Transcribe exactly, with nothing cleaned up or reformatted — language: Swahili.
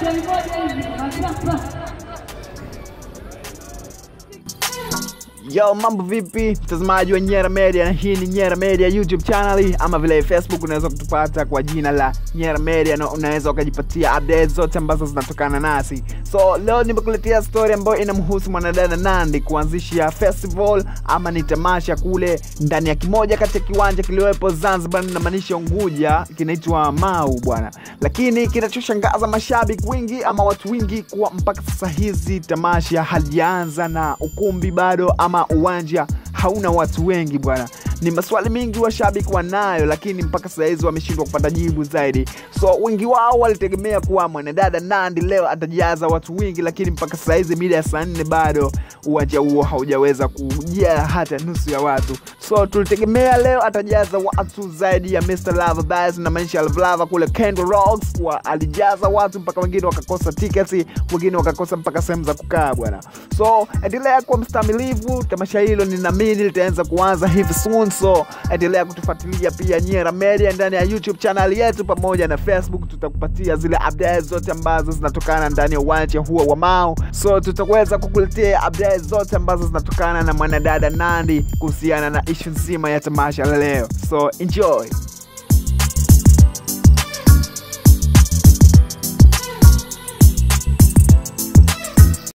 Yo, mambo vipi? Mtazamaji wa Nyera Media, na hii ni Nyera Media YouTube channel, ama vile Facebook unaweza kutupata kwa jina la Nyera Media, na unaweza ukajipatia updates zote ambazo zinatokana nasi. So leo nimekuletea story ambayo inamhusu mwanadada Nandy kuanzisha festival ama ni tamasha kule ndani ya kimoja kati ya kiwanja kiliwepo Zanzibar, na maanisha Unguja, kinaitwa Mau bwana. Lakini kinachoshangaza mashabiki wengi ama watu wengi kuwa mpaka sasa hizi tamasha halijaanza na ukumbi bado ama uwanja hauna watu wengi bwana. Ni maswali mingi washabiki wanayo, lakini mpaka sasa hizi wameshindwa kupata jibu zaidi. So wengi wao walitegemea kuwa mwanadada Nandy leo atajaza watu wengi, lakini mpaka sasa hizi mida ya saa nne bado uwanja huo haujaweza kujaa hata nusu ya watu. So tulitegemea leo atajaza watu zaidi ya mister Lava Bass, na maanisha Lava kule Kendall Rocks kwa alijaza watu mpaka wengine wakakosa tickets, wengine wakakosa mpaka sehemu za kukaa bwana. So endelea kuwa mstamilivu, tamasha hilo ninaamini litaanza kuanza hivi soon. So endelea kutufuatilia pia Nyera Media ndani ya YouTube channel yetu pamoja na Facebook. Tutakupatia zile updates zote ambazo zinatokana ndani ya uwanja huo wa Mau. So tutaweza kukuletea updates zote ambazo zinatokana na mwanadada Nandy kuhusiana na issue nzima ya tamasha leo. So enjoy.